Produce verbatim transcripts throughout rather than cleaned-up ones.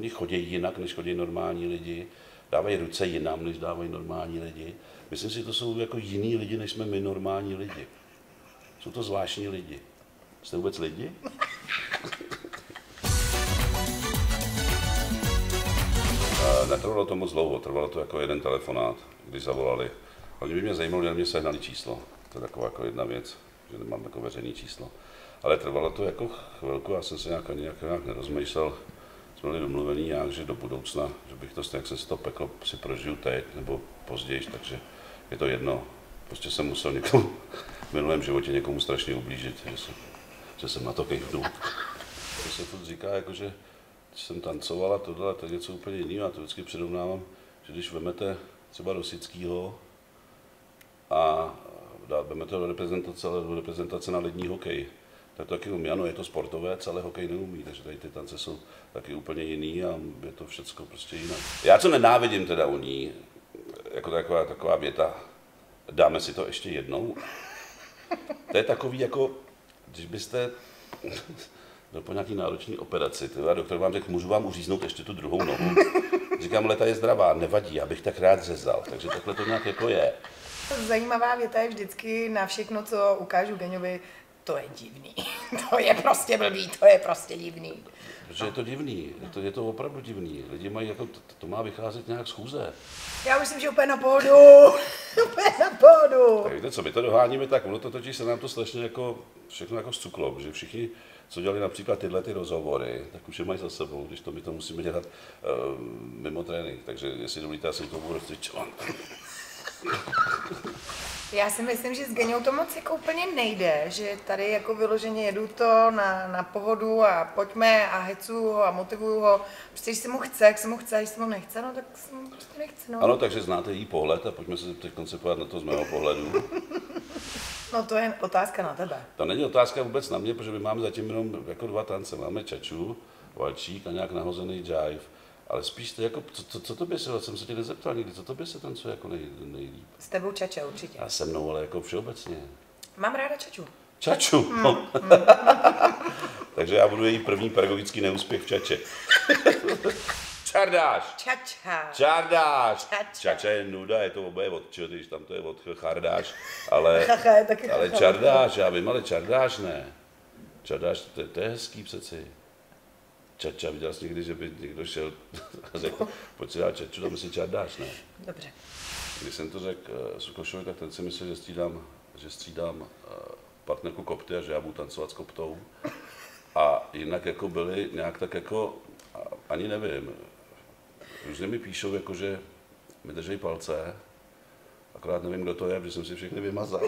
Oni chodí jinak, než chodí normální lidi, dávají ruce jinam, než dávají normální lidi. Myslím si, že to jsou jako jiní lidi, než jsme my normální lidi. Jsou to zvláštní lidi. Jste vůbec lidi? Netrvalo to moc dlouho, trvalo to jako jeden telefonát, když zavolali. Ale by mě zajímalo, že mě sehnali číslo. To je taková jako jedna věc, že nemám takové veřejné číslo. Ale trvalo to jako chvilku, já jsem se nějak, nějak, nějak nerozmýšlel. Jsme byli domluvení nějak, že do budoucna, že bych to, jak jsem si to peklo, si prožil teď nebo později, takže je to jedno. Prostě jsem musel někomu v minulém životě někomu strašně ublížit, že jsem, že jsem na to kejvnul. To se furt říká, jako, že když jsem tancoval a tohle, to je něco úplně jiného. Já to vždycky přirovnávám, že když vemete třeba Rosickýho a vezmete do reprezentace, do reprezentace na lední hokej, tak to taky umí. Ano, je to sportovec, ale hokej neumí, takže tady ty tance jsou taky úplně jiný a je to všecko prostě jinak. Já co nenávidím teda u ní, jako taková, taková věta, dáme si to ještě jednou. To je takový jako, když byste byl po nějaký náročný operaci, teda doktor vám řekl, můžu vám uříznout ještě tu druhou nohu. Říkám, ale ta je zdravá, nevadí, já bych tak rád řezal, takže takhle to nějak jako je. Zajímavá věta je vždycky na všechno, co ukážu Geňovi, to je divný, to je prostě blbý, to je prostě divný. Protože je to divný, je to, je to opravdu divný, lidi mají jako, to, to má vycházet nějak z chůze. Já myslím, že úplně na pohodu, úplně na pohodu. Tak víte co, my to doháníme tak, ono to totiž se nám to strašně jako, všechno jako zcuklo, že všichni, co dělali například tyhle ty rozhovory, tak už je mají za sebou, když to my to musíme dělat uh, mimo trénink, takže jestli dovolíte, já si to budu rozcvičovat. Já si myslím, že s Geňou to moc jako úplně nejde, že tady jako vyloženě jedu to na, na pohodu a pojďme a hecuju ho a motivuju ho. Prostě když se mu chce, jak se mu chce, a když se mu nechce, no tak se mu prostě nechce, no. Ano, takže znáte její pohled a pojďme se teď konceptovat na to z mého pohledu. No to je otázka na tebe. To není otázka vůbec na mě, protože my máme zatím jenom jako dva tance. Máme čaču, valčík a nějak nahozený jive. Ale spíš to jako, co, co, co tobě se, jsem se tě nezeptal nikdy, co tobě se tancuje jako nej, nejlíp? S tebou čača určitě. A se mnou, ale jako všeobecně. Mám ráda čaču. Čaču? Hmm. No. Hmm. Takže já budu její první pedagogický neúspěch v čače. Čardáš! Čača! Čardáš! Čača. Čača je nuda, je to oboje od č, když tam to je od chardáš, ale, Chacha je taky ale chacha. čardáš, já vím, ale čardáš ne. Čardáš, to, to je hezký přeci. Čača, viděl jsi někdy, že by někdo šel a řekl, pojď si dát čaču, tam si čardáš, ne? Dobře. Když jsem to řekl uh, Sukošovi, tak ten si myslel, že střídám, že střídám uh, partnerku Kopty a že já budu tancovat s Koptou. A jinak jako byli nějak tak jako, ani nevím, různě mi píšou, jako, že mi drží palce, akorát nevím, kdo to je, protože jsem si všechny vymazal.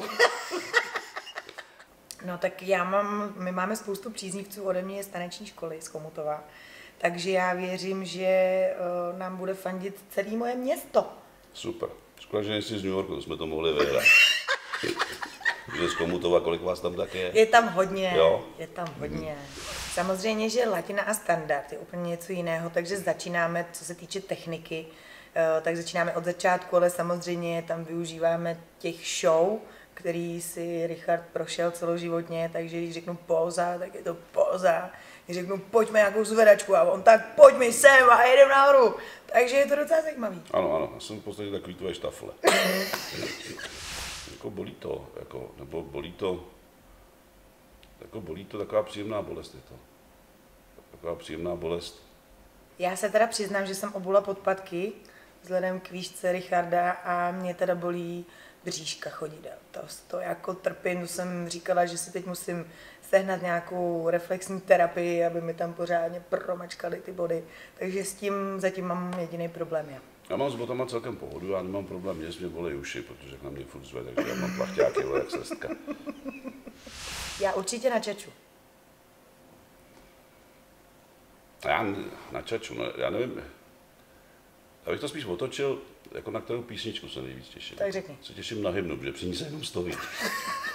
No tak já mám, my máme spoustu příznivců ode mě z taneční školy z Chomutova, takže já věřím, že uh, nám bude fandit celé moje město. Super. Škoda, že nejsi z New Yorku, to jsme to mohli vyhrát. Že z Chomutova, kolik vás tam tak je? Je tam hodně, jo? je tam hodně. Samozřejmě, že latina a standard je úplně něco jiného, takže začínáme, co se týče techniky, uh, tak začínáme od začátku, ale samozřejmě tam využíváme těch show, který si Richard prošel celoživotně, takže když řeknu póza, tak je to póza. Když řeknu pojďme nějakou zvedačku a on tak pojď mi sem a jedem nahoru. Takže je to docela zajímavý. Ano, ano, já jsem v podstatě takový tvoje štafle. Jako bolí to, jako, nebo bolí to, jako bolí to, taková příjemná bolest je to. Taková příjemná bolest. Já se teda přiznám, že jsem obula podpatky vzhledem k výšce Richarda a mě teda bolí bříška chodidel. To, to jako trpím, to jsem říkala, že si teď musím sehnat nějakou reflexní terapii, aby mi tam pořádně promačkaly ty body. Takže s tím zatím mám jediný problém já. Já mám s botama celkem pohodu, já nemám problém, mě mě bolí uši, protože na mě furt zve, takže já mám plachťáky, jak sestka. Já určitě na čaču. Já na čaču, no, já nevím. Já bych to spíš otočil, jako na kterou písničku se nejvíc těším. Tak řekni. Se těším na hymnu, protože při ní se jenom stojí.